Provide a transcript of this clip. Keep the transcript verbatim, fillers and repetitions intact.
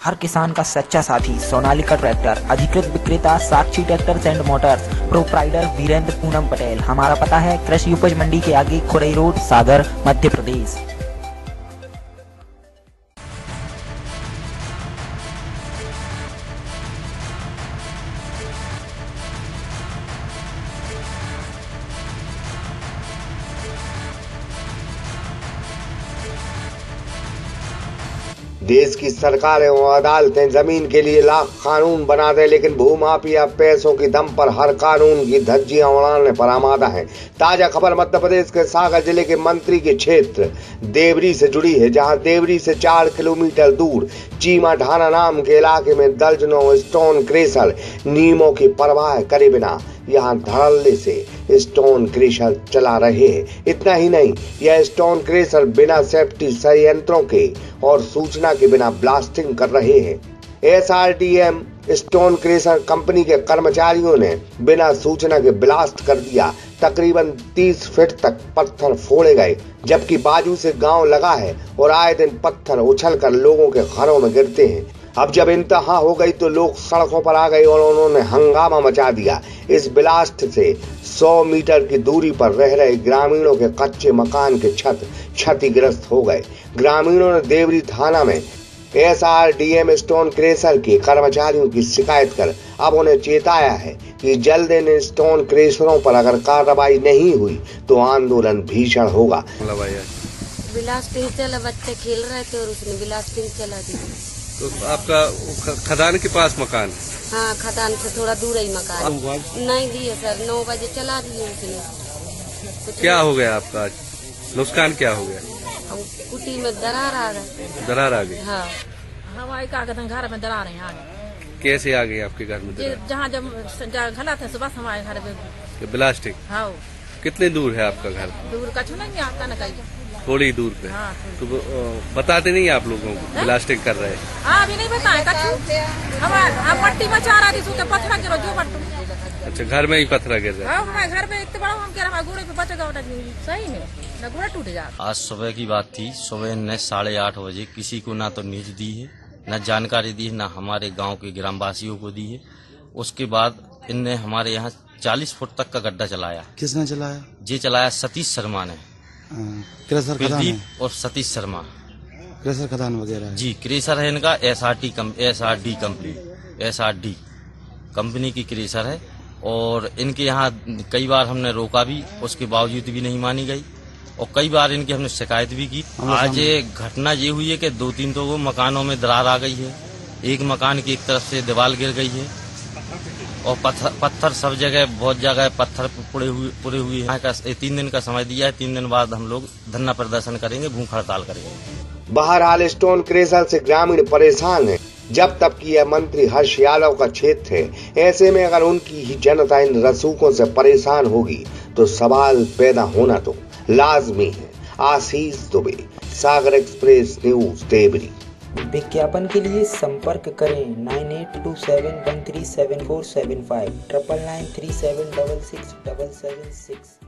हर किसान का सच्चा साथी सोनालिका ट्रैक्टर, अधिकृत विक्रेता Sakshi tractors and motors, proprietor Virendra Poonam Patel. हमारा पता है कृषि उपज मंडी के आगे, खुरई रोड, सागर, मध्य प्रदेश। देश की सरकारें और अदालतें जमीन के लिए लाख कानून बना दे, लेकिन भूमाफिया पैसों की दम पर हर कानून की धज्जियां उड़ाने पर आमादा है। ताजा खबर मध्य प्रदेश के सागर जिले के मंत्री के क्षेत्र देवरी से जुड़ी है, जहां देवरी से चार किलोमीटर दूर चीमा ढाना नाम के इलाके में दर्जनों स्टोन क्रेशर नियमों की परवाह करे बिना यहाँ धड़ल्ले से स्टोन क्रेशर चला रहे हैं। इतना ही नहीं, यह स्टोन क्रेशर बिना सेफ्टी संयंत्रों के और सूचना के बिना ब्लास्टिंग कर रहे हैं। S R D M stone crusher company के कर्मचारियों ने बिना सूचना के ब्लास्ट कर दिया। तकरीबन तीस फीट तक पत्थर फोड़े गए, जबकि बाजू से गांव लगा है और आए दिन पत्थर उछलकर लोगों के घरों में गिरते हैं। अब जब इंतहा हो गई तो लोग सड़कों पर आ गए और उन्होंने हंगामा मचा दिया। इस ब्लास्ट से सौ मीटर की दूरी पर रह रहे ग्रामीणों के कच्चे मकान के छत क्षतिग्रस्त हो गए। ग्रामीणों ने देवरी थाना में S R D M stone crusher के कर्मचारियों की शिकायत कर अब उन्हें चेताया है कि जल्द इन स्टोन क्रेशरों पर अगर कार्रवाई नहीं हुई तो आंदोलन भीषण होगा। ब्लास्टिंग चला, बच्चे खेल रहे थे और उसने ब्लास्टिंग चला दी। तो आपका खदान के पास मकान? हाँ, खदान से थोड़ा दूर ही मकान। नहीं दिए सर, नौ बजे चला दिए उसने। क्या हो गया आपका? नुकसान क्या हो गया? कुटी में दरार आ गई। दरार आ गई? हाँ। हमारे घर में दरार है। आगे कैसे आ गई आपके घर में? जहाँ जब गलत है सुबह हमारे घर में ब्लास्टिंग। हाँ। कितने दूर है आपका घर? दूर का नहीं आता ना कहीं, थोड़ी दूर पे। हाँ, तो बताते नहीं आप लोगों को ब्लास्टिंग कर रहे हैं? हाँ, अभी नहीं बताए कछु। हम मट्टी में चार आदि सूते पत्थर गिरो जो बट्टू। अच्छा, घर में ही पत्थर गिर रहा है? हाँ, हमारे घर में इतने बड़ा हम कह रहे हमारे घोड़े पे बचेगा, सही में ना घोड़ा टूट जाता। आज सुबह की बात थी। सुबह ने साढ़े आठ बजे किसी को ना तो न्यूज दी है, न जानकारी दी है, न हमारे गांव के ग्रामवासियों को दी है। उसके बाद इनने हमारे यहाँ चालीस फुट तक का गड्ढा चलाया। किसने चलाया? ये चलाया सतीश शर्मा ने। क्रेशर खदान और सतीश शर्मा क्रेशर खदान वगैरह जी। क्रेशर है इनका S R T S R D company S R D company की क्रेशर है। और इनके यहाँ कई बार हमने रोका भी, उसके बावजूद भी नहीं मानी गई और कई बार इनकी हमने शिकायत भी की। आज ये घटना ये हुई है कि दो तीन तो वो मकानों में दरार आ गई है। एक मकान की एक तरफ से दीवार गिर गई है और पत्थर पत्थर सब जगह, बहुत जगह पत्थर पुड़े हुए पुड़े हुए हैं। तीन दिन का समय दिया है, तीन दिन बाद हम लोग धरना प्रदर्शन करेंगे, भूख हड़ताल करेंगे। बहरहाल स्टोन क्रेशर से ग्रामीण परेशान है, जब तक कि यह मंत्री हर्ष यादव का क्षेत्र है। ऐसे में अगर उनकी ही जनता इन रसूखों से परेशान होगी तो सवाल पैदा होना तो लाजमी है। Ashish Dubey, Sagar express news, Deori. विज्ञापन के लिए संपर्क करें nine eight two seven one three seven four seven five triple nine three seven double six double seven six.